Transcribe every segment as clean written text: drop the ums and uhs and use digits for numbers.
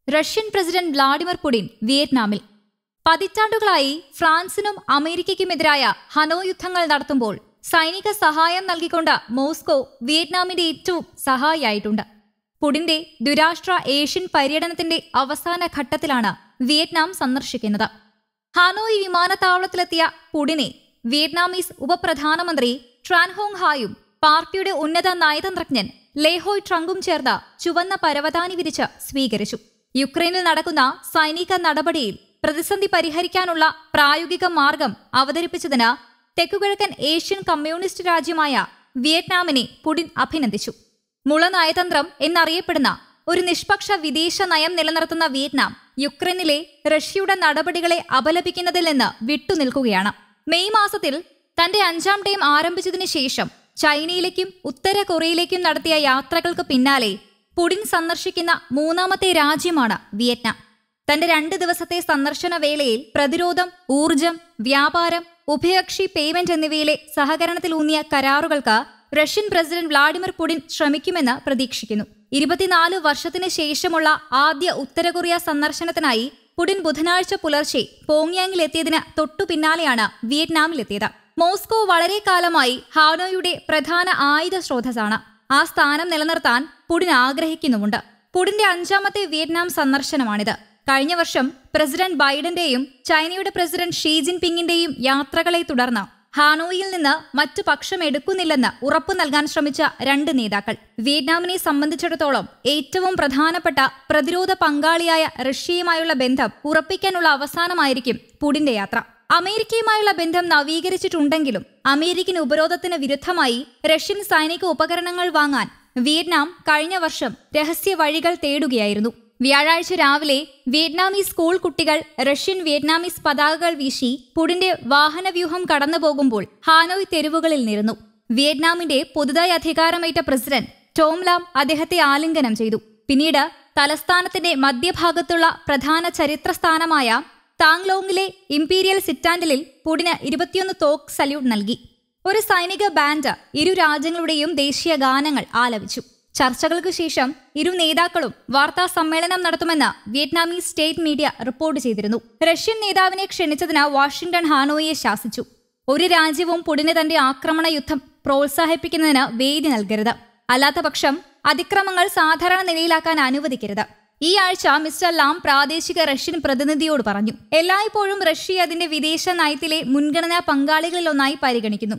Russian president Vladimir Putin വിയറ്റ്നാമിൽ. പതിറ്റാണ്ടുകളായി ഫ്രാൻസിനും അമേരിക്കയ്ക്കുമെതിരായ ഹനോയ് യുദ്ധങ്ങൾ നടത്തുമ്പോൾ സൈനിക സഹായം നൽകിക്കൊണ്ട് മോസ്കോ വിയറ്റ്നാമിന്റെ ഏറ്റവും സഹായിയായിട്ടുണ്ട്. പുടിന്റെ ദ്വിരാഷ്ട്ര ഏഷ്യൻ പര്യടനത്തിന്റെ അവസാന ഘട്ടത്തിലാണ് വിയറ്റ്നാം സന്ദർശിക്കുന്നത്. ഹാനോയ് വിമാനത്താവളത്തിലെത്തിയ പുടിനെ വിയറ്റ്നാമീസ് ഉപപ്രധാനമന്ത്രി ട്രാൻ ഹോങ് ഹായും പാർട്ടിയുടെ ഉന്നത നയതന്ത്രജ്ഞൻ ലേഹോയ് ട്രംഗും ചേർന്ന് ചുവന്ന പരവതാനി വിരിച്ച് സ്വീകരിച്ചു. യുക്രൈനിൽ നടക്കുന്ന സൈനിക നടപടിയിൽ പ്രതിസന്ധി പരിഹരിക്കാനുള്ള പ്രായോഗിക മാർഗം അവതരിപ്പിച്ചതിന് തെക്കുകിഴക്കൻ ഏഷ്യൻ കമ്മ്യൂണിസ്റ്റ് രാജ്യമായ വിയറ്റ്നാമിനെ പുടിൻ അഭിനന്ദിച്ചു. മുള നയതന്ത്രം എന്നറിയപ്പെടുന്ന ഒരു നിഷ്പക്ഷ വിദേശ നയം നിലനിർത്തുന്ന വിയറ്റ്നാം യുക്രൈനിലെ റഷ്യയുടെ നടപടികളെ അപലപിക്കുന്നതിൽ നിന്ന് വിട്ടുനിൽക്കുകയാണ്. മെയ് മാസത്തിൽ തന്റെ 5ാം ടേം ആരംഭിച്ചതിനു ശേഷം ചൈനയിലേക്കും ഉത്തര കൊറിയയിലേക്കും നടത്തിയ യാത്രകൾക്ക് പിന്നാലെ പുടിൻ സന്ദർശിക്കുന്ന 3ാമത്തെ രാജ്യമാണ് വിയറ്റ്നാം. തന്റെ 2 ദിവസത്തെ സന്ദർശന വേളയിൽ പ്രതിരോധം, ഊർജം, വ്യാപാരം, ഉഭയകക്ഷി പേയ്മെന്റ് എന്നിവയിലെ സഹകരണത്തിലൂന്നിയ കരാറുകൾക്ക് റഷ്യൻ പ്രസിഡന്റ് വ്ളാഡിമിർ പുടിൻ ശ്രമിക്കുമെന്ന് പ്രതീക്ഷിക്കുന്നു. 24 വർഷത്തിന് ശേഷമുള്ള ആദ്യ ഉത്തര കൊറിയ സന്ദർശനത്തിനായി പുടിൻ ബുധനാഴ്ച പുലർച്ചെ പോങ്യാങ്ങിലെത്തിയതിന് തൊട്ടു പിന്നാലെയാണ് വിയറ്റ്നാമിലെത്തിയത്. മോസ്കോ വളരെ കാലമായി ഹാനോയുടെ പ്രധാന ആയുധ സ്രോതസ്സാണ്. ആ സ്ഥാനം നിലനിർത്താൻ പുടിൻ ആഗ്രഹിക്കുന്നുമുണ്ട്. പുടിന്റെ 5ാമത്തെ വിയറ്റ്നാം സന്ദർശനമാണിത്. കഴിഞ്ഞ വർഷം പ്രസിഡന്റ് ബൈഡന്റെയും ചൈനയുടെ പ്രസിഡന്റ് ഷീ ജിൻപിങ്ങിന്റെയും യാത്രകളെ തുടർന്ന് ഹാനോയിൽ നിന്ന് മറ്റു പക്ഷം എടുക്കുന്നില്ലെന്ന് ഉറപ്പു നൽകാൻ ശ്രമിച്ച 2 നേതാക്കൾ. വിയറ്റ്നാമിനെ സംബന്ധിച്ചിടത്തോളം ഏറ്റവും പ്രധാനപ്പെട്ട പ്രതിരോധ പങ്കാളിയായ റഷ്യയുമായുള്ള ബന്ധം ഉറപ്പിക്കാനുള്ള അവസാനമായിരിക്കും പുടിന്റെ യാത്ര. അമേരിക്കയുമായുള്ള ബന്ധം നവീകരിച്ചിട്ടുണ്ടെങ്കിലും അമേരിക്കൻ ഉപരോധത്തിന് വിരുദ്ധമായി റഷ്യൻ സൈനിക ഉപകരണങ്ങൾ വാങ്ങാൻ വിയറ്റ്നാം കഴിഞ്ഞ വർഷം രഹസ്യ വഴികൾ തേടുകയായിരുന്നു. വ്യാഴാഴ്ച രാവിലെ വിയറ്റ്നാമീസ് സ്കൂൾ കുട്ടികൾ റഷ്യൻ വിയറ്റ്നാമീസ് പതാകകൾ വീശി പുടിന്റെ വാഹനവ്യൂഹം കടന്നുപോകുമ്പോൾ ഹാനോയ് തെരുവുകളിൽ നിരന്നു. വിയറ്റ്നാമിന്റെ പുതുതായി അധികാരമേറ്റ പ്രസിഡന്റ് ടോം ലാം അദ്ദേഹത്തെ ആലിംഗനം ചെയ്തു. പിന്നീട് തലസ്ഥാനത്തിന്റെ മധ്യഭാഗത്തുള്ള പ്രധാന ചരിത്രസ്ഥാനമായ താങ്ലോങ്ങിലെ ഇംപീരിയൽ സിറ്റാൻഡലിൽ പുടിന് 21 തോക്ക് സല്യൂട്ട് നൽകി. ഒരു സൈനിക ബാൻഡ് ഇരു രാജ്യങ്ങളുടെയും ദേശീയ ഗാനങ്ങൾ ആലപിച്ചു. ചർച്ചകൾക്ക് ശേഷം ഇരു നേതാക്കളും വാർത്താ സമ്മേളനം നടത്തുമെന്ന് വിയറ്റ്നാമീസ് സ്റ്റേറ്റ് മീഡിയ റിപ്പോർട്ട് ചെയ്തിരുന്നു. റഷ്യൻ നേതാവിനെ ക്ഷണിച്ചതിന് വാഷിംഗ്ടൺ ഹാനോയെ ശാസിച്ചു. ഒരു രാജ്യവും പുടിന് തന്റെ ആക്രമണ യുദ്ധം പ്രോത്സാഹിപ്പിക്കുന്നതിന് വേദി നൽകരുത്. അല്ലാത്തപക്ഷം അതിക്രമങ്ങൾ സാധാരണ നിലയിലാക്കാൻ അനുവദിക്കരുത്. ഈ ആഴ്ച മിസ്റ്റർ ലാം പ്രാദേശിക റഷ്യൻ പ്രതിനിധിയോട് പറഞ്ഞു. എല്ലായ്പ്പോഴും റഷ്യ അതിന്റെ വിദേശ നയത്തിലെ മുൻഗണനാ പങ്കാളികളിലൊന്നായി പരിഗണിക്കുന്നു.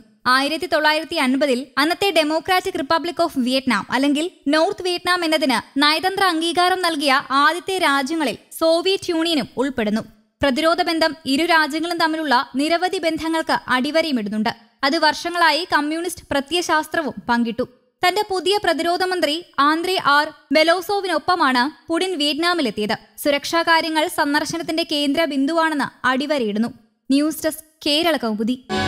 1950-ൽ അന്നത്തെ ഡെമോക്രാറ്റിക് റിപ്പബ്ലിക് ഓഫ് വിയറ്റ്നാം അല്ലെങ്കിൽ നോർത്ത് വിയറ്റ്നാം എന്നതിന് നയതന്ത്ര അംഗീകാരം നൽകിയ ആദ്യത്തെ രാജ്യങ്ങളിൽ സോവിയറ്റ് യൂണിയനും ഉൾപ്പെടുന്നു. പ്രതിരോധ ബന്ധം ഇരു രാജ്യങ്ങളും തമ്മിലുള്ള നിരവധി ബന്ധങ്ങൾക്ക് അടിവരയിടുന്നുണ്ട്. അത് വർഷങ്ങളായി കമ്മ്യൂണിസ്റ്റ് പ്രത്യയശാസ്ത്രവും പങ്കിട്ടു. തന്റെ പുതിയ പ്രതിരോധ മന്ത്രി ആന്ദ്രേ ആർ ബെലോസോവിനൊപ്പമാണ് പുടിൻ വിയറ്റ്നാമിലെത്തിയത്. സുരക്ഷാ കാര്യങ്ങൾ സന്ദർശനത്തിന്റെ കേന്ദ്ര ബിന്ദുവാണെന്ന് അടിവരയിടുന്നു. News desk, Kerala Kaumudi.